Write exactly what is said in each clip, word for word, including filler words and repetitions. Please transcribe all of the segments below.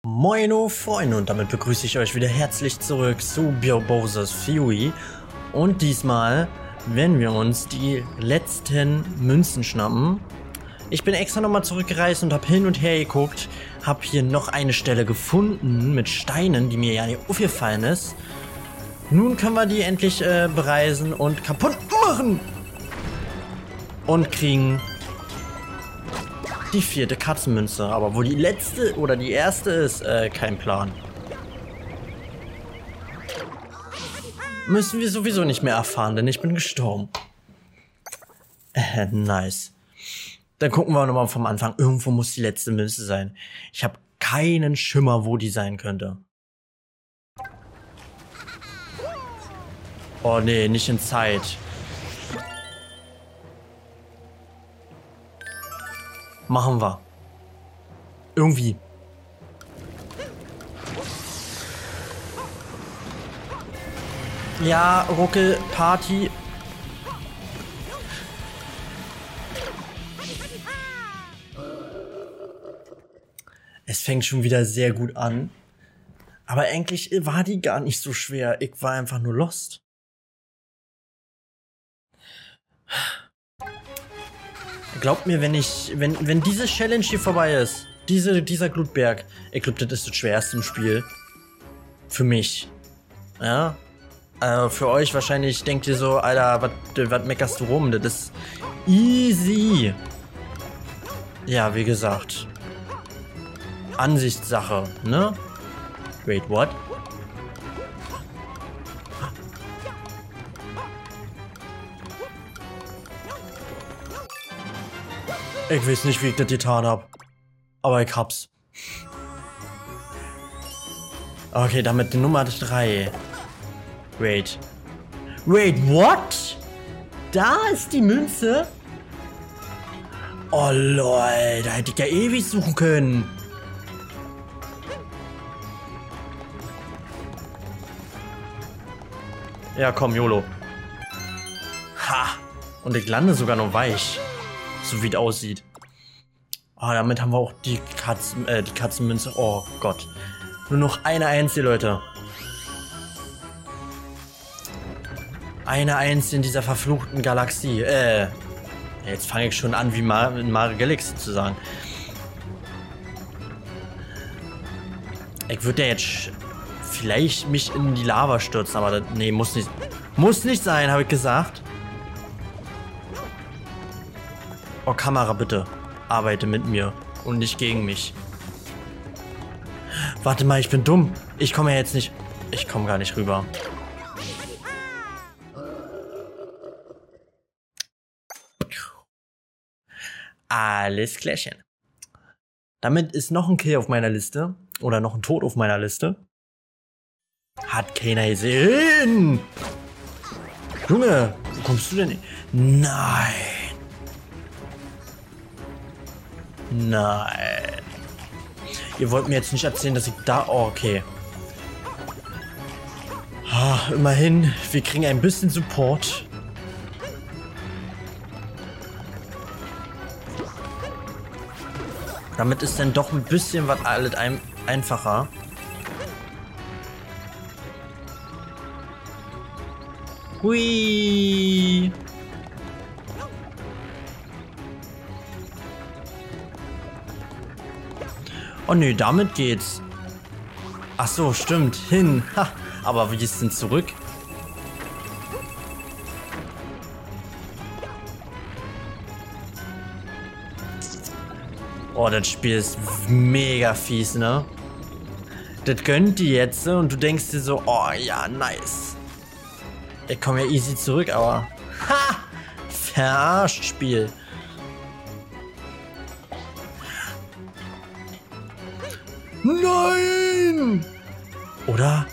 Moino Freunde, und damit begrüße ich euch wieder herzlich zurück zu Bowser's Fury. Und diesmal werden wir uns die letzten Münzen schnappen. Ich bin extra nochmal zurückgereist und habe hin und her geguckt, habe hier noch eine Stelle gefunden mit Steinen, die mir ja nicht aufgefallen ist. Nun können wir die endlich äh, bereisen und kaputt machen. Und kriegen die vierte Katzenmünze. Aber wo die letzte oder die erste ist, äh, kein Plan. Müssen wir sowieso nicht mehr erfahren, denn ich bin gestorben. Äh, nice. Dann gucken wir nochmal vom Anfang. Irgendwo muss die letzte Münze sein. Ich habe keinen Schimmer, wo die sein könnte. Oh nee, nicht in Zeit. Machen wir. Irgendwie. Ja, Ruckel, Party. Es fängt schon wieder sehr gut an. Aber eigentlich war die gar nicht so schwer. Ich war einfach nur lost. Glaubt mir, wenn ich, wenn, wenn diese Challenge hier vorbei ist, diese, dieser Glutberg, ich glaube, das ist das Schwerste im Spiel. Für mich. Ja. Äh, für euch wahrscheinlich denkt ihr so, Alter, was meckerst du rum? Das ist easy. Ja, wie gesagt. Ansichtssache, ne? Wait, what? Ich weiß nicht, wie ich das getan hab. Aber ich hab's. Okay, damit die Nummer drei. Wait. Wait, what? Da ist die Münze? Oh lol, da hätte ich ja ewig suchen können. Ja, komm, YOLO. Ha! Und ich lande sogar noch weich. So wie es aussieht. Oh, damit haben wir auch die Katzen, äh, die Katzenmünze. Oh Gott. Nur noch eine einzige, Leute. Eine einzige in dieser verfluchten Galaxie. Äh. Jetzt fange ich schon an, wie Mar in Mario Galaxy zu sagen. Ich würde ja jetzt vielleicht mich in die Lava stürzen, aber das, nee, muss nicht. Muss nicht sein, habe ich gesagt. Oh, Kamera, bitte. Arbeite mit mir und nicht gegen mich. Warte mal, ich bin dumm. Ich komme ja jetzt nicht... Ich komme gar nicht rüber. Alles klärchen. Damit ist noch ein Kill auf meiner Liste. Oder noch ein Tod auf meiner Liste. Hat keiner gesehen. Junge, wo kommst du denn? Nein. Nein. Ihr wollt mir jetzt nicht erzählen, dass ich da... Oh, okay. Ah, immerhin, wir kriegen ein bisschen Support. Damit ist dann doch ein bisschen was alles ein einfacher. Hui. Oh nö, damit geht's. Ach so, stimmt. Hin. Ha. Aber wie ist denn zurück? Oh, das Spiel ist mega fies, ne? Das gönnt die jetzt und du denkst dir so, oh ja, nice. Ich komme ja easy zurück, aber... Ha! Verarscht Spiel. Nein! Oder?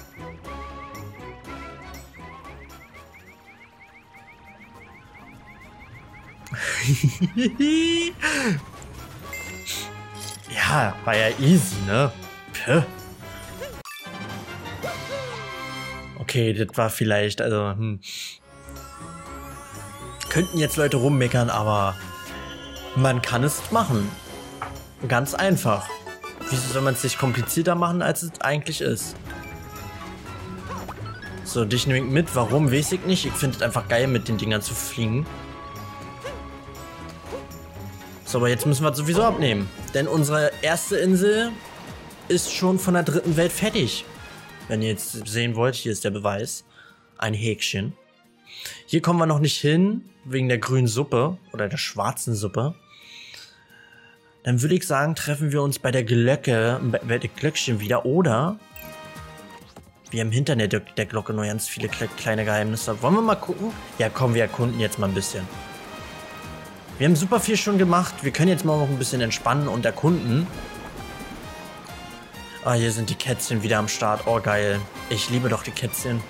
Ja, war ja easy, ne? Puh. Okay, das war vielleicht, also, hm. Könnten jetzt Leute rummeckern, aber man kann es machen. Ganz einfach. Wieso soll man es sich komplizierter machen, als es eigentlich ist? So, dich nehme ich mit. Warum, weiß ich nicht. Ich finde es einfach geil, mit den Dingern zu fliegen. So, aber jetzt müssen wir es sowieso abnehmen. Denn unsere erste Insel ist schon von der dritten Welt fertig. Wenn ihr jetzt sehen wollt, hier ist der Beweis. Ein Häkchen. Hier kommen wir noch nicht hin, wegen der grünen Suppe oder der schwarzen Suppe. Dann würde ich sagen, treffen wir uns bei der Glocke, bei der Glöckchen wieder. Oder wir haben hinter der, der Glocke noch ganz viele kleine Geheimnisse. Wollen wir mal gucken? Ja, komm, wir erkunden jetzt mal ein bisschen. Wir haben super viel schon gemacht. Wir können jetzt mal noch ein bisschen entspannen und erkunden. Ah, hier sind die Kätzchen wieder am Start. Oh, geil. Ich liebe doch die Kätzchen.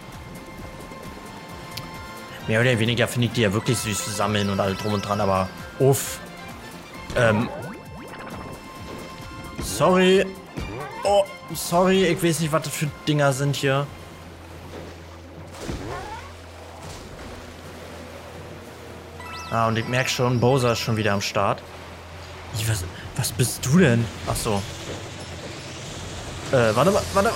Mehr oder weniger finde ich die ja wirklich süß zu sammeln und alle drum und dran, aber uff. Ähm. Sorry. Oh, sorry. Ich weiß nicht, was das für Dinger sind hier. Ah, und ich merke schon, Bowser ist schon wieder am Start. Ich, was, was bist du denn? Ach so. Äh, warte mal, warte.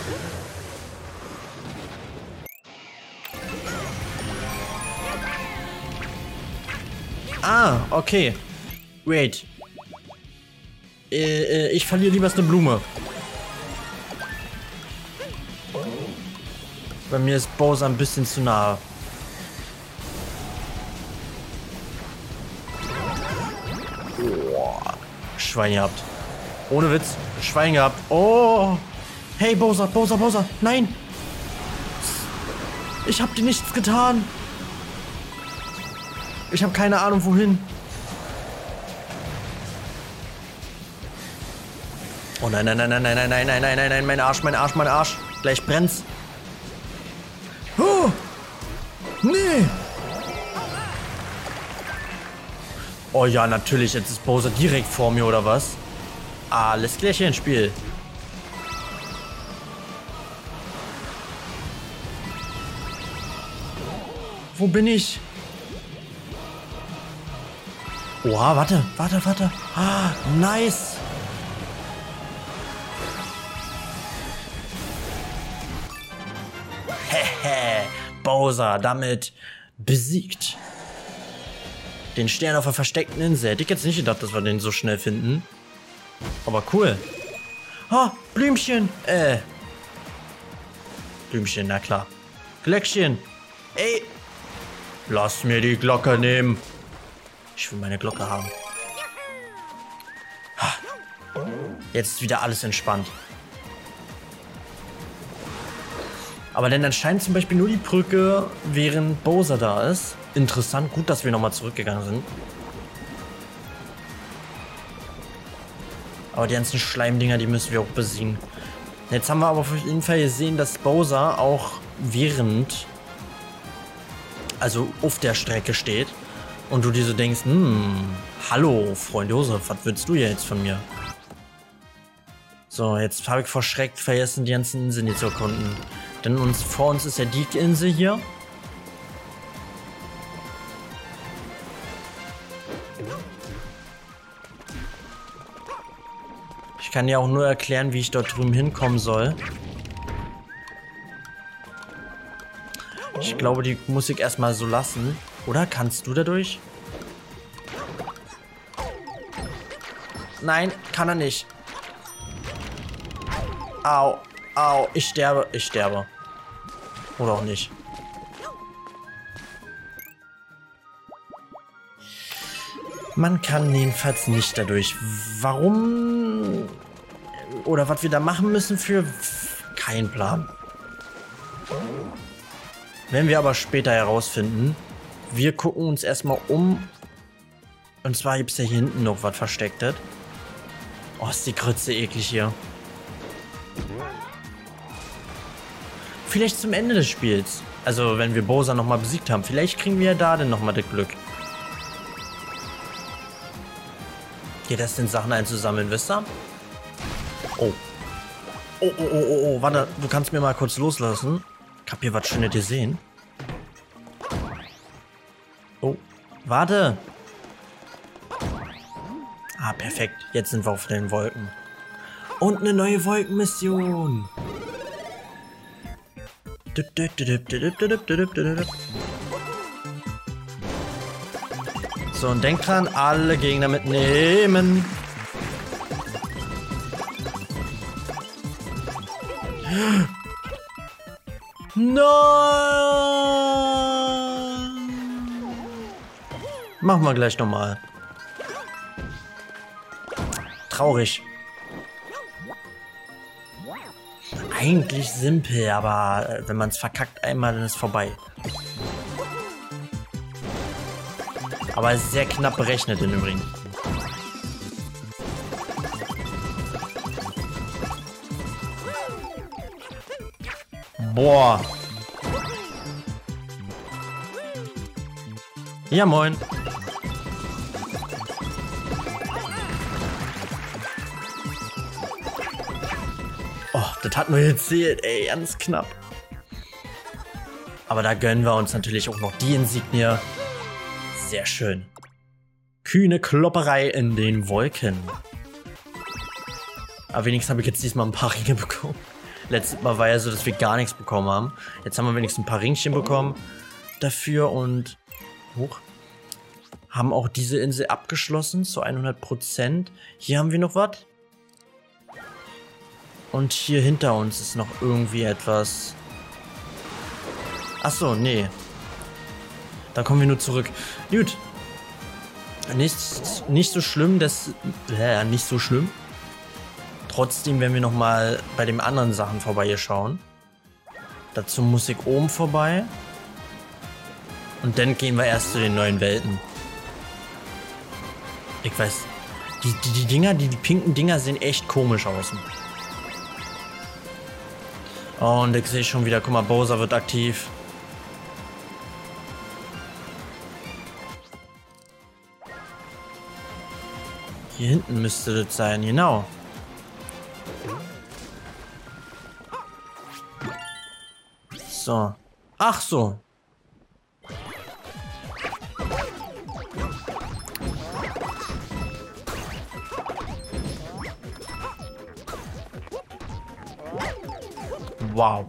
Ah, okay. Wait. Äh, äh, ich verliere lieber eine Blume. Bei mir ist Bowser ein bisschen zu nah. Oh, Schwein gehabt. Ohne Witz. Schwein gehabt. Oh. Hey, Bowser, Bowser, Bowser. Nein. Ich hab dir nichts getan. Ich habe keine Ahnung, wohin. Oh nein, nein, nein, nein, nein, nein, nein, nein, nein, nein, nein, mein Arsch, mein Arsch, mein Arsch. Gleich brennt's. Oh. Nee. Oh ja, natürlich. Jetzt ist Bowser direkt vor mir, oder was? Alles klärchen, Spiel. Wo bin ich? Oha, warte, warte, warte. Ah, nice. Hehe, Bowser damit besiegt. Den Stern auf der versteckten Insel. Hätte ich jetzt nicht gedacht, dass wir den so schnell finden. Aber cool. Ah, Blümchen. Äh. Blümchen, na klar. Glöckchen. Ey. Lass mir die Glocke nehmen. Ich will meine Glocke haben. Jetzt ist wieder alles entspannt. Aber denn anscheinend zum Beispiel nur die Brücke, während Bowser da ist. Interessant, gut, dass wir nochmal zurückgegangen sind. Aber die ganzen Schleimdinger, die müssen wir auch besiegen. Jetzt haben wir aber auf jeden Fall gesehen, dass Bowser auch während, also auf der Strecke steht. Und du dir so denkst, hm, hallo, Freund Josef, was willst du jetzt von mir? So, jetzt habe ich vor Schreck vergessen, die ganzen Inseln hier zu erkunden. Denn uns, vor uns ist ja die Insel hier. Ich kann ja auch nur erklären, wie ich dort drüben hinkommen soll. Ich glaube, die muss ich erstmal so lassen. Oder kannst du dadurch? Nein, kann er nicht. Au, au, ich sterbe, ich sterbe. Oder auch nicht. Man kann jedenfalls nicht dadurch. Warum? Oder was wir da machen müssen für... Kein Plan. Werden wir aber später herausfinden. Wir gucken uns erstmal um. Und zwar gibt es ja hier hinten noch was Verstecktes. Oh, ist die Krütze eklig hier. Vielleicht zum Ende des Spiels. Also, wenn wir Bowser nochmal besiegt haben. Vielleicht kriegen wir ja da dann nochmal das Glück. Geht das denn Sachen einzusammeln, wisst ihr? Oh. Oh, oh, oh, oh, oh. Warte, du kannst mir mal kurz loslassen. Ich hab hier was Schönes gesehen. Oh, warte. Ah, perfekt. Jetzt sind wir auf den Wolken. Und eine neue Wolkenmission. So, und denk dran, alle Gegner mitnehmen. Nein! Machen wir gleich nochmal. Traurig. Eigentlich simpel, aber wenn man es verkackt einmal, dann ist vorbei. Aber es ist sehr knapp berechnet im Übrigen. Boah. Ja, moin. Oh, das hat nur gezählt, ey, ganz knapp. Aber da gönnen wir uns natürlich auch noch die Insignie. Sehr schön. Kühne Klopperei in den Wolken. Aber wenigstens habe ich jetzt diesmal ein paar Ringe bekommen. Letztes Mal war ja so, dass wir gar nichts bekommen haben. Jetzt haben wir wenigstens ein paar Ringchen bekommen dafür und hoch. Haben auch diese Insel abgeschlossen zu hundert Prozent. Hier haben wir noch was. Und hier hinter uns ist noch irgendwie etwas. Achso, nee. Da kommen wir nur zurück. Gut. Nicht, nicht so schlimm, das. Äh, nicht so schlimm. Trotzdem werden wir nochmal bei den anderen Sachen vorbei hier schauen. Dazu muss ich oben vorbei. Und dann gehen wir erst zu den neuen Welten. Ich weiß. Die, die, die Dinger, die, die pinken Dinger sehen echt komisch aus. Oh, und ich sehe schon wieder, guck mal, Bowser wird aktiv. Hier hinten müsste das sein, genau. So. Ach so. Wow.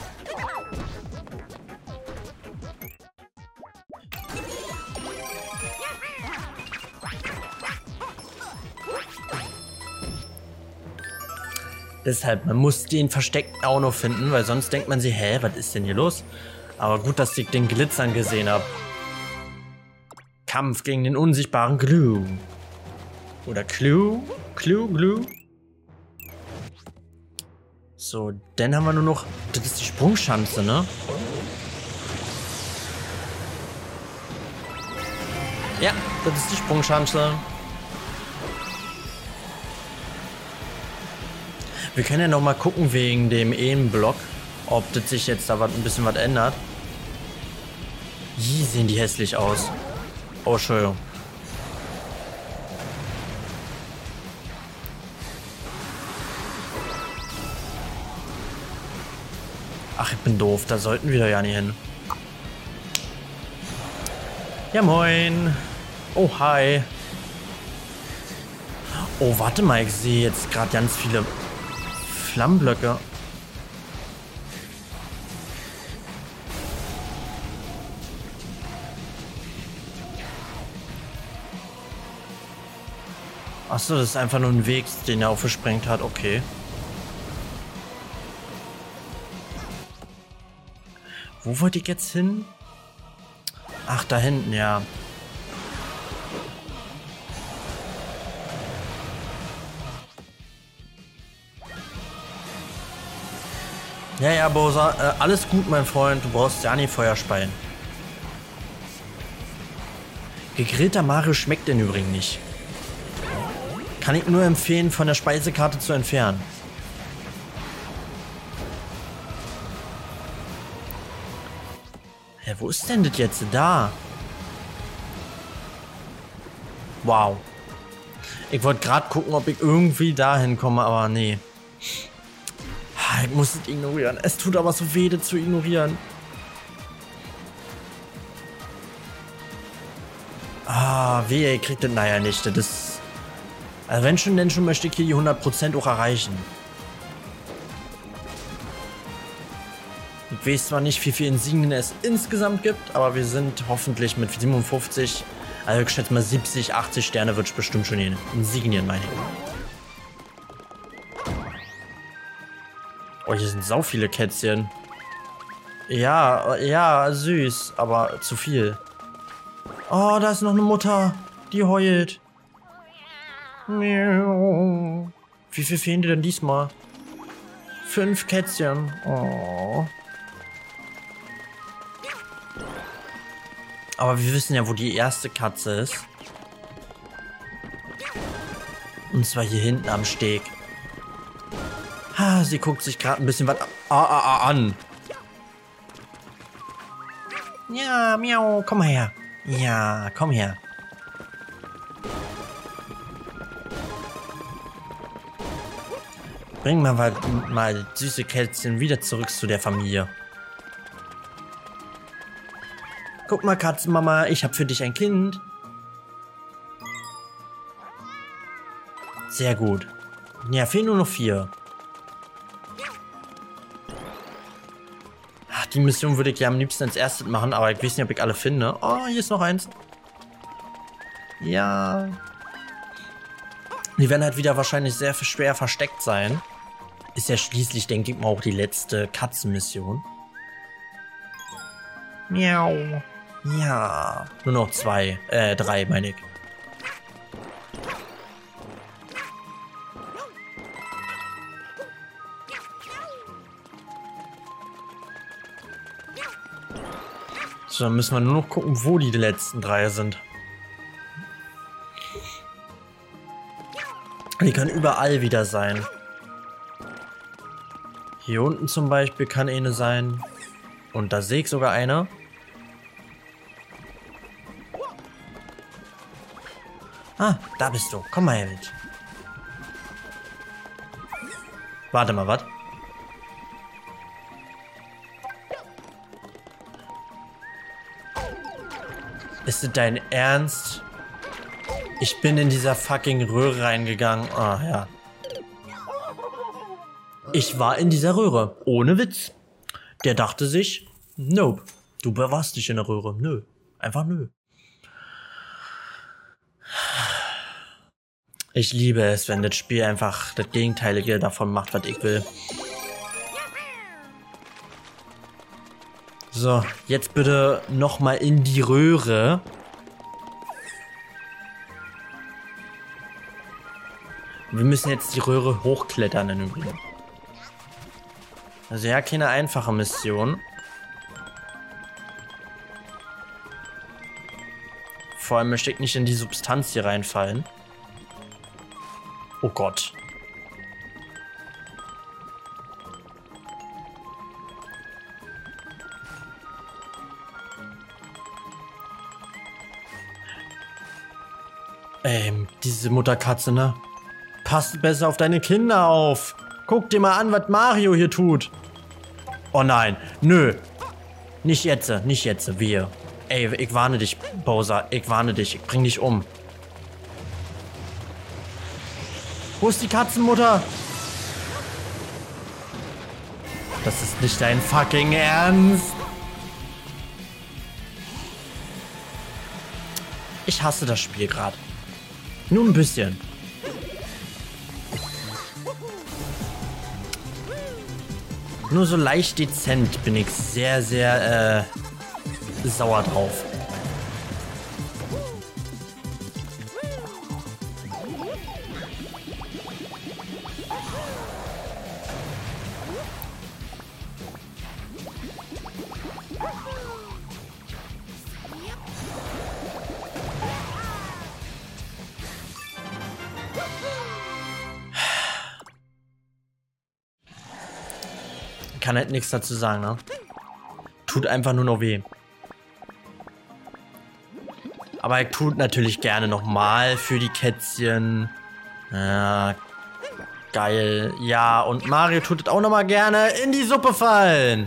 Deshalb, man muss den versteckt auch noch finden, weil sonst denkt man sich, hä, was ist denn hier los? Aber gut, dass ich den Glitzern gesehen habe. Kampf gegen den unsichtbaren Glue. Oder Clue? Clue, Glue? So, dann haben wir nur noch... Das ist die Sprungschanze, ne? Ja, das ist die Sprungschanze. Wir können ja noch mal gucken wegen dem Ehenblock, ob das sich jetzt da ein bisschen was ändert. Wie sehen die hässlich aus? Oh, Entschuldigung. Ach, ich bin doof. Da sollten wir doch ja nicht hin. Ja, moin. Oh, hi. Oh, warte mal. Ich sehe jetzt gerade ganz viele Flammenblöcke. Achso, das ist einfach nur ein Weg, den er aufgesprengt hat. Okay. Wo wollte ich jetzt hin? Ach, da hinten, ja. Ja, ja, Bowser, äh, alles gut, mein Freund. Du brauchst ja nicht Feuer speien. Gegrillter Mario schmeckt im Übrigen nicht. Kann ich nur empfehlen, von der Speisekarte zu entfernen. Hä, wo ist denn das jetzt? Da. Wow. Ich wollte gerade gucken, ob ich irgendwie dahin komme, aber nee. Ich muss es ignorieren. Es tut aber so weh, das zu ignorieren. Ah, weh, ihr kriegt das naja nicht. Das ist... Also wenn schon, denn schon möchte ich hier die hundert Prozent auch erreichen. Ich weiß zwar nicht, wie viele Insignien es insgesamt gibt, aber wir sind hoffentlich mit siebenundfünfzig, also ich schätze mal siebzig, achtzig Sterne wird es bestimmt schon in Insignien, meine ich. Oh, hier sind sau viele Kätzchen. Ja, ja, süß, aber zu viel. Oh, da ist noch eine Mutter, die heult. Wie viel fehlen dir denn diesmal? Fünf Kätzchen. Oh. Aber wir wissen ja, wo die erste Katze ist. Und zwar hier hinten am Steg. Ha, sie guckt sich gerade ein bisschen was an. Ja, miau, komm mal her. Ja, komm her. Bring mal, mal süße Kätzchen wieder zurück zu der Familie. Guck mal, Katzenmama, ich habe für dich ein Kind. Sehr gut. Ja, fehlen nur noch vier. Ach, die Mission würde ich ja am liebsten als erstes machen, aber ich weiß nicht, ob ich alle finde. Oh, hier ist noch eins. Ja. Die werden halt wieder wahrscheinlich sehr schwer versteckt sein. Ist ja schließlich, denke ich mal, auch die letzte Katzenmission. Miau. Ja. Nur noch zwei. Äh, drei, meine ich. So, dann müssen wir nur noch gucken, wo die letzten drei sind. Die können überall wieder sein. Hier unten zum Beispiel kann eine sein. Und da sehe ich sogar eine. Ah, da bist du. Komm mal her mit. Warte mal, was? Ist das dein Ernst? Ich bin in dieser fucking Röhre reingegangen. Ah, ja. Ich war in dieser Röhre. Ohne Witz. Der dachte sich, nope, du warst nicht in der Röhre. Nö. Einfach nö. Ich liebe es, wenn das Spiel einfach das Gegenteilige davon macht, was ich will. So, jetzt bitte nochmal in die Röhre. Wir müssen jetzt die Röhre hochklettern im Übrigen. Also ja, keine einfache Mission. Vor allem möchte ich nicht in die Substanz hier reinfallen. Oh Gott. Ähm, diese Mutterkatze, ne? Passt besser auf deine Kinder auf. Guck dir mal an, was Mario hier tut. Oh nein, nö. Nicht jetzt, nicht jetzt, wehe. Ey, ich warne dich, Bowser. Ich warne dich, ich bring dich um. Wo ist die Katzenmutter? Das ist nicht dein fucking Ernst. Ich hasse das Spiel gerade. Nur ein bisschen. Nur so leicht dezent bin ich sehr, sehr äh, sauer drauf. Kann halt nichts dazu sagen, ne? Tut einfach nur noch weh. Aber er tut natürlich gerne nochmal für die Kätzchen. Ja, geil. Ja, und Mario tut es auch nochmal gerne in die Suppe fallen.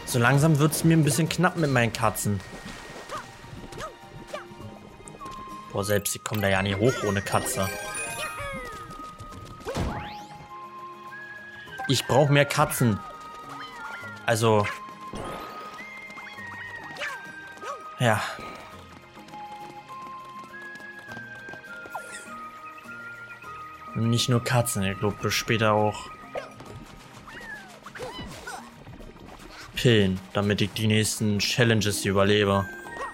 So langsam wird es mir ein bisschen knapp mit meinen Katzen. Boah, selbst die kommen da ja nicht hoch ohne Katze. Ich brauche mehr Katzen. Also... Ja. Nicht nur Katzen, ich glaube später auch Pillen, damit ich die nächsten Challenges hier überlebe.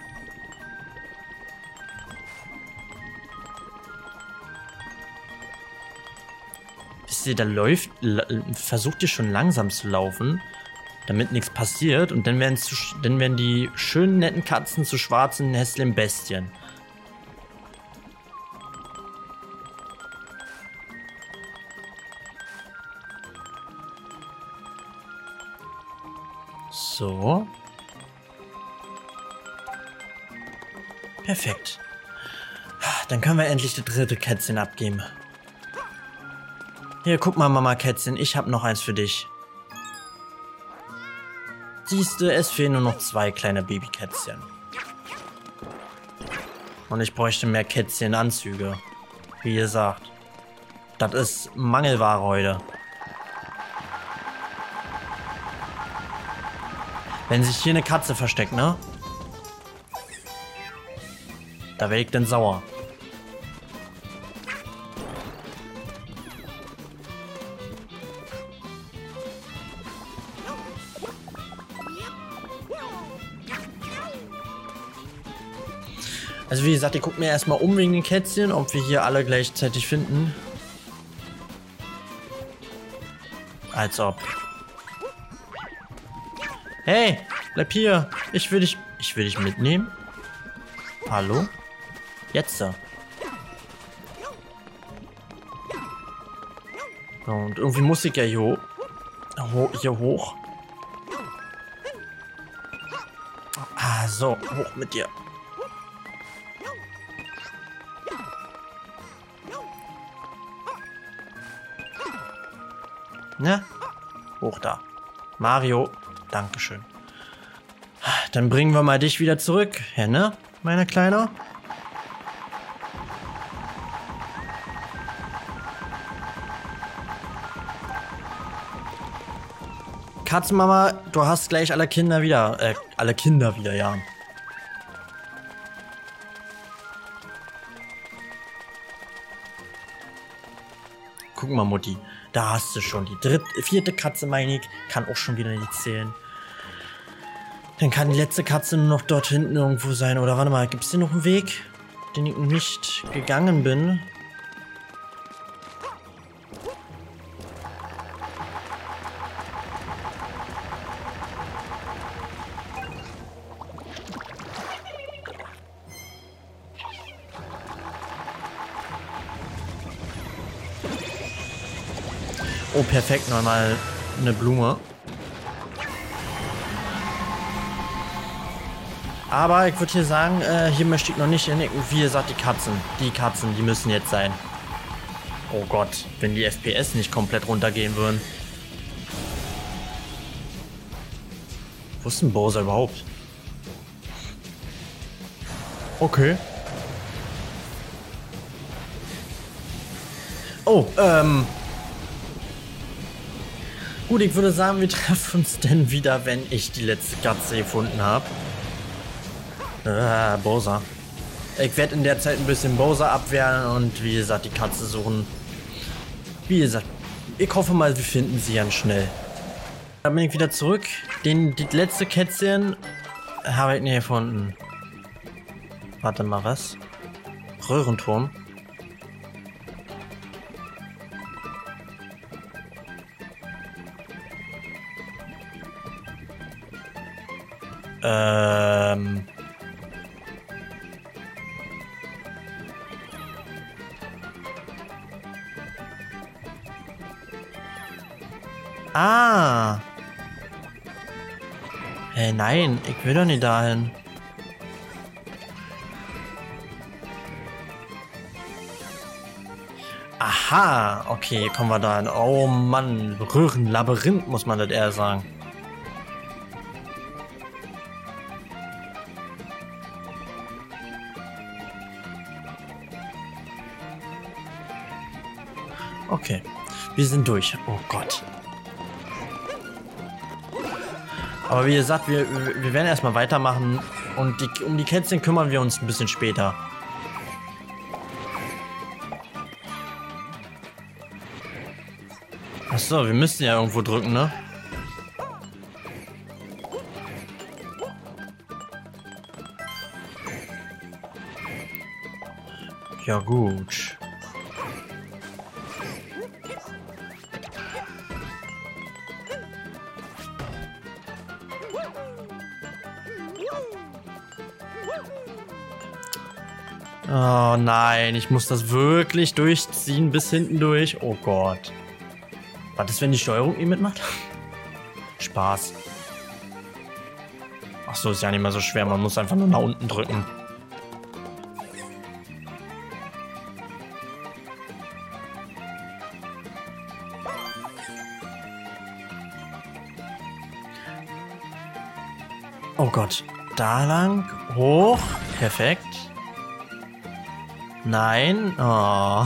Wisst ihr, da läuft, versucht ihr schon langsam zu laufen, damit nichts passiert, und dann werden, zu, dann werden die schönen, netten Katzen zu schwarzen, hässlichen Bestien. So. Perfekt. Dann können wir endlich das dritte Kätzchen abgeben. Hier, guck mal, Mama Kätzchen, ich habe noch eins für dich. Siehste, es fehlen nur noch zwei kleine Babykätzchen. Und ich bräuchte mehr Kätzchenanzüge. Wie gesagt. Das ist Mangelware heute. Wenn sich hier eine Katze versteckt, ne? Da werde ich dann sauer. Also wie gesagt, ich gucke mir erstmal um wegen den Kätzchen, ob wir hier alle gleichzeitig finden. Als ob. Hey, bleib hier. Ich will dich, ich will dich mitnehmen. Hallo? Jetzt da. Und irgendwie muss ich ja hier hoch. Hier hoch. Ah, so, hoch mit dir. Ne? Hoch da. Mario, dankeschön. Dann bringen wir mal dich wieder zurück, Henne, meine Kleine. Katzenmama, du hast gleich alle Kinder wieder. Äh, alle Kinder wieder, ja. Guck mal, Mutti. Da hast du schon die dritte, vierte Katze, meine ich. Kann auch schon wieder nicht zählen. Dann kann die letzte Katze nur noch dort hinten irgendwo sein. Oder warte mal, gibt es hier noch einen Weg, den ich nicht gegangen bin? Oh, perfekt, nochmal eine Blume. Aber ich würde hier sagen, äh, hier möchte ich noch nicht hin. Wie gesagt, die Katzen. Die Katzen, die müssen jetzt sein. Oh Gott, wenn die F P S nicht komplett runtergehen würden. Wo ist denn Bowser überhaupt? Okay. Oh, ähm... Gut, ich würde sagen, wir treffen uns dann wieder, wenn ich die letzte Katze gefunden habe. Ah, Bowser. Ich werde in der Zeit ein bisschen Bowser abwehren und wie gesagt die Katze suchen. Wie gesagt, ich hoffe mal, wir finden sie ganz schnell. Dann bin ich wieder zurück. Den, die letzte Kätzchen habe ich nicht gefunden. Warte mal, was? Röhrenturm. Ähm... Ah. Hey, nein, ich will doch nicht dahin. Aha, okay, kommen wir da hin. Oh Mann, Röhrenlabyrinth muss man das eher sagen. Okay. Wir sind durch. Oh Gott. Aber wie gesagt, wir, wir werden erstmal weitermachen. Und die, um die Kätzchen kümmern wir uns ein bisschen später. Achso, wir müssen ja irgendwo drücken, ne? Ja gut. Oh nein, ich muss das wirklich durchziehen bis hinten durch. Oh Gott. Was ist, wenn die Steuerung eh mitmacht? Spaß. Ach so, ist ja nicht mehr so schwer. Man muss einfach nur nach unten drücken. Oh Gott. Da lang. Hoch. Perfekt. Nein. Oh.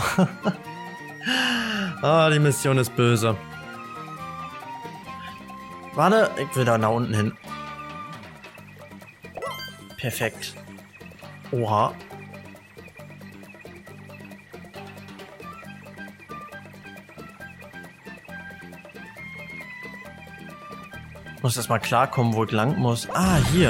Ah, die Mission ist böse. Warte, ich will da nach unten hin. Perfekt. Oha. Muss erst mal klarkommen, wo ich lang muss. Ah, hier.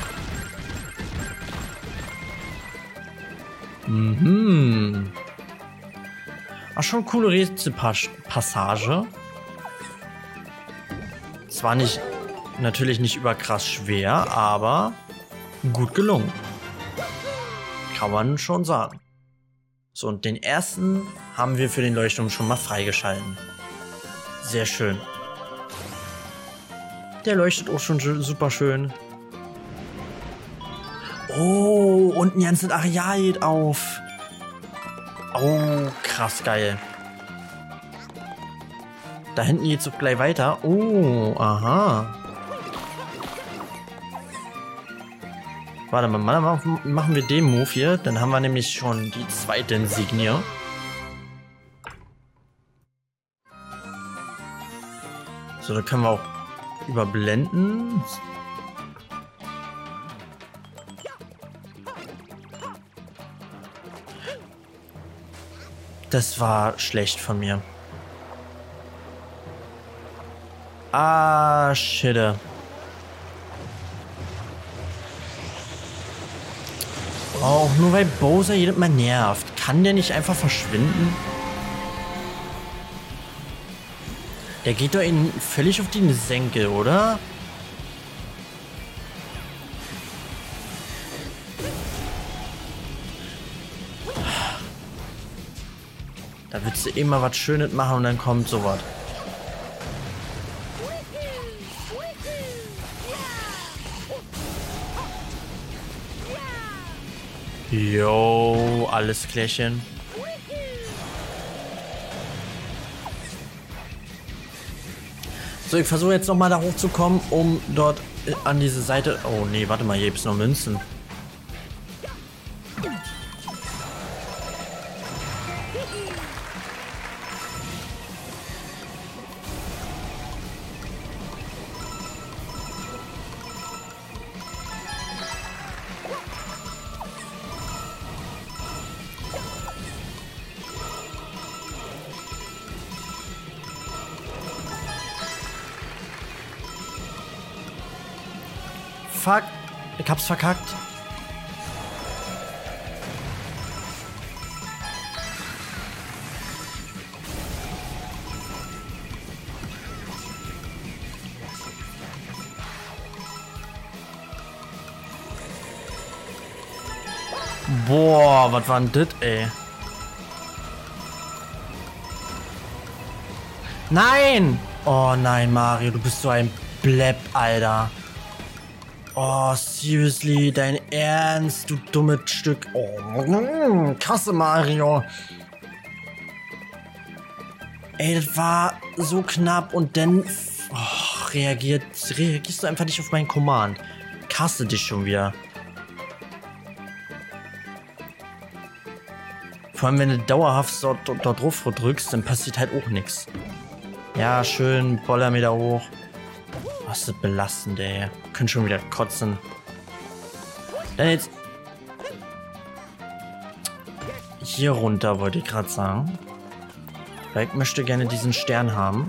Mhm. Ach, schon coole Rätselpassage. Zwar nicht, natürlich nicht überkrass schwer, aber gut gelungen. Kann man schon sagen. So, und den ersten haben wir für den Leuchtturm schon mal freigeschalten. Sehr schön. Der leuchtet auch schon super schön. Oh, unten ganz ein Areal geht auf. Oh, krass geil. Da hinten geht's auch gleich weiter. Oh, aha. Warte mal, machen wir den Move hier. Dann haben wir nämlich schon die zweite Insignie. So, da können wir auch überblenden. Das war schlecht von mir. Ah, shit. Auch nur weil Bowser jedes Mal nervt. Kann der nicht einfach verschwinden? Der geht doch in völlig auf die Senke, oder? Da willst du immer was Schönes machen und dann kommt sowas. Jo, alles klärchen. So, ich versuche jetzt nochmal da hochzukommen, um dort an diese Seite... Oh, nee, warte mal, hier gibt es noch Münzen. Fuck, ich hab's verkackt. Boah, was war denn das, ey? Nein! Oh nein, Mario, du bist so ein Blepp, Alter. Oh, seriously, dein Ernst, du dummes Stück. Oh, krasse Mario. Ey, das war so knapp und dann oh, reagiert, reagierst du einfach nicht auf meinen Command. Kasse dich schon wieder. Vor allem, wenn du dauerhaft dort, dort, dort drauf drückst, dann passiert halt auch nichts. Ja, schön, Boller mir da hoch. Was ist das belastend, ey. Können schon wieder kotzen. Dann jetzt... Hier runter, wollte ich gerade sagen. Weil ich möchte gerne diesen Stern haben.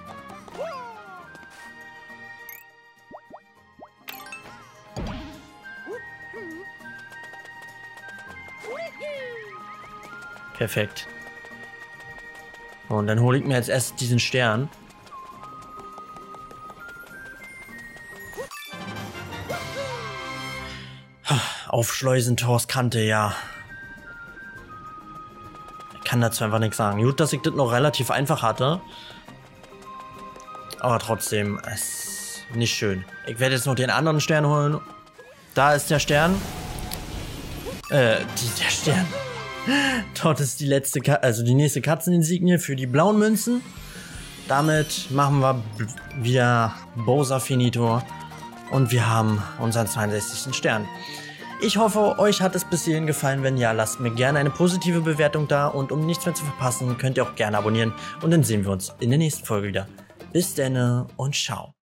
Perfekt. Und dann hole ich mir jetzt erst diesen Stern. Auf Schleusentors Kante, ja. Ich kann dazu einfach nichts sagen. Gut, dass ich das noch relativ einfach hatte. Aber trotzdem, es ist nicht schön. Ich werde jetzt noch den anderen Stern holen. Da ist der Stern. Äh, die, der Stern. Dort ist die letzte, Ka also die nächste Katzeninsignie für die blauen Münzen. Damit machen wir wieder Bowser Finito. Und wir haben unseren zweiundsechzigsten Stern. Ich hoffe, euch hat es bis hierhin gefallen. Wenn ja, lasst mir gerne eine positive Bewertung da. Und um nichts mehr zu verpassen, könnt ihr auch gerne abonnieren. Und dann sehen wir uns in der nächsten Folge wieder. Bis dann und ciao.